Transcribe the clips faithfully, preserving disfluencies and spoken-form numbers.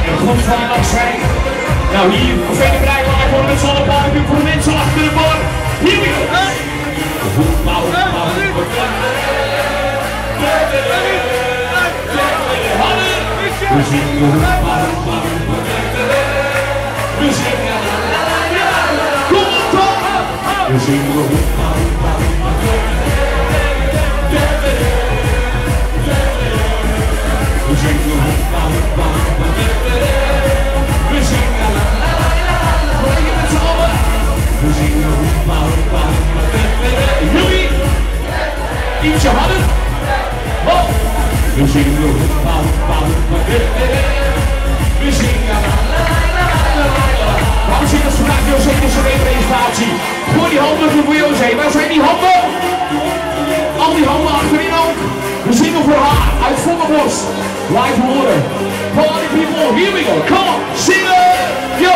Goed van nog zijn. Nou hier, verder bereik live voor met z'n allen podium voor de mensen achter de bar. Hier we go. Voetbal, voetbal, we zingen voetbal, we zingen kom op toch. We zingen voetbal, we zingen voetbal, we zingen la la la la la. Breng met z'n allen. We zingen voetbal, jullie ietsje harder. Oh. We zingen voetbal, we zingen la la la la la. Dames en heren, vandaag José de C D-presentatie. Gooi die handen voor José. Waar zijn die handen? Al die handen achterin ook. We zingen voor haar uit volle borst. Live horen. Party people, here we go. Come on, zingen. Yo.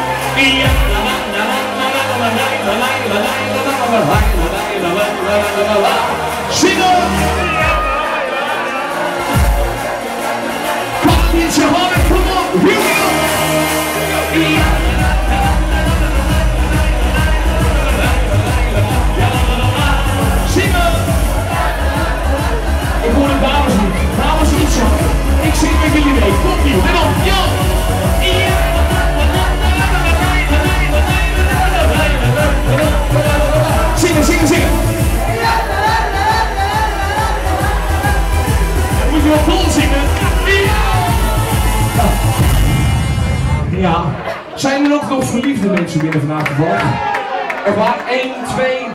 Zingen. Pak niet je handen, come on, here we go. Zingen. Ik hoor de dames niet. Dames iets zo. Ik zing met jullie mee. Komt niet. En dan, yo. Zingen, zingen, zingen. Dan moet je wel vol zingen. Ja. Zijn er ook nog verliefde mensen binnen vandaag gevallen? Er waren één, twee,